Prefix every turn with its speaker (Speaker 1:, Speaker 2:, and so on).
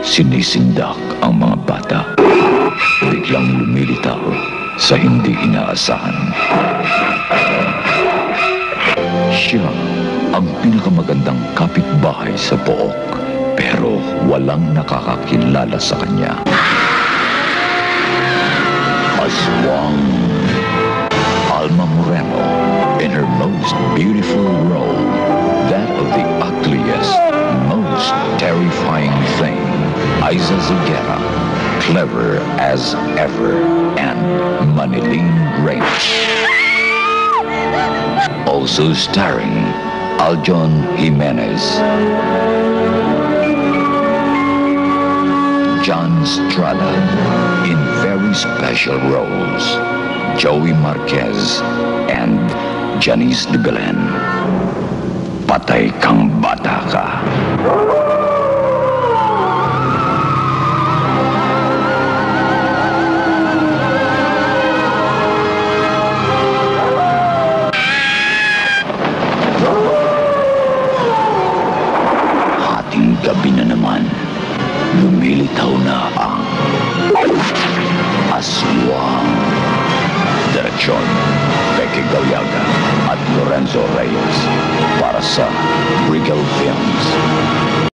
Speaker 1: Sinisindak ang mga bata. Biglang lumilitaw sa hindi inaasahan. Siya ang pinakamagandang kapitbahay sa pook, pero walang nakakakilala sa kanya. Aswang. Alma Moreno, in her most beautiful role, that of the ugliest, most terrifying thing, Aiza Ziguera, clever as ever, and Manilin Reyes. Also starring Aljon Jimenez, John Strada in very special roles, Joey Marquez and Janice de Belen. Patay kang bata ka. Hating gabi na naman, lumilitaw na ang Aswang. Direksyon, Becky Galiaga at Lorenzo Reyes para sa THEATRiCAL Films.